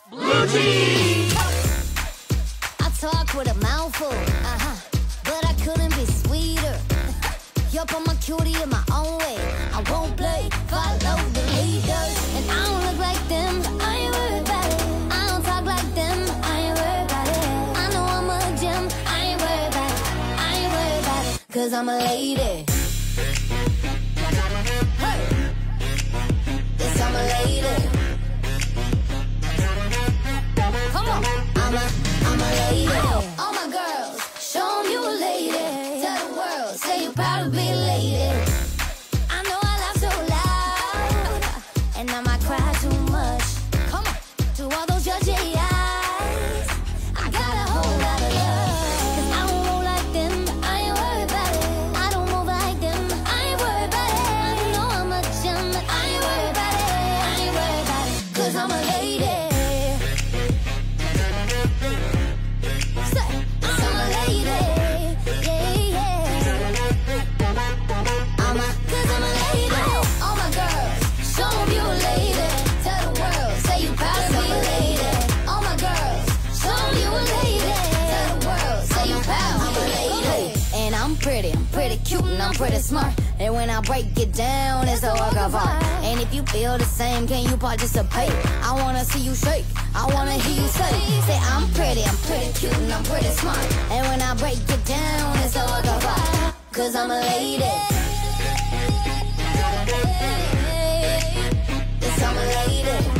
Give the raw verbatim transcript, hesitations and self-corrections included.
Blue team. I talk with a mouthful, uh-huh, but I couldn't be sweeter. Yup, I'm a cutie in my own way. I won't play, follow the leaders. And I don't look like them, but I ain't worried about it. I don't talk like them, I ain't worried about it. I know I'm a gem, I ain't worried about it. I ain't worried about it, cause I'm a lady. Hey, yes, I'm a lady. Come on, I'm a, I'm a lady. All my girls, show 'em you a lady. Tell the world, say you're proud to be a lady. I know I laugh so loud, and I might cry too much. Come on, to all those judgy eyes, I got a whole lot of love. Cause I don't roll like them, but I ain't worried about it. I don't move like them, but I ain't worried about it. I know I'm a gem, but I ain't worried about it. I ain't worried about it, cause I'm a lady. Pretty cute and I'm pretty smart. And when I break it down, it's a work of art. And if you feel the same, can you participate? I wanna see you shake, I wanna hear you say, say I'm pretty, I'm pretty cute and I'm pretty smart. And when I break it down, it's a work of art. Cause I'm a lady. Yes, I'm a lady.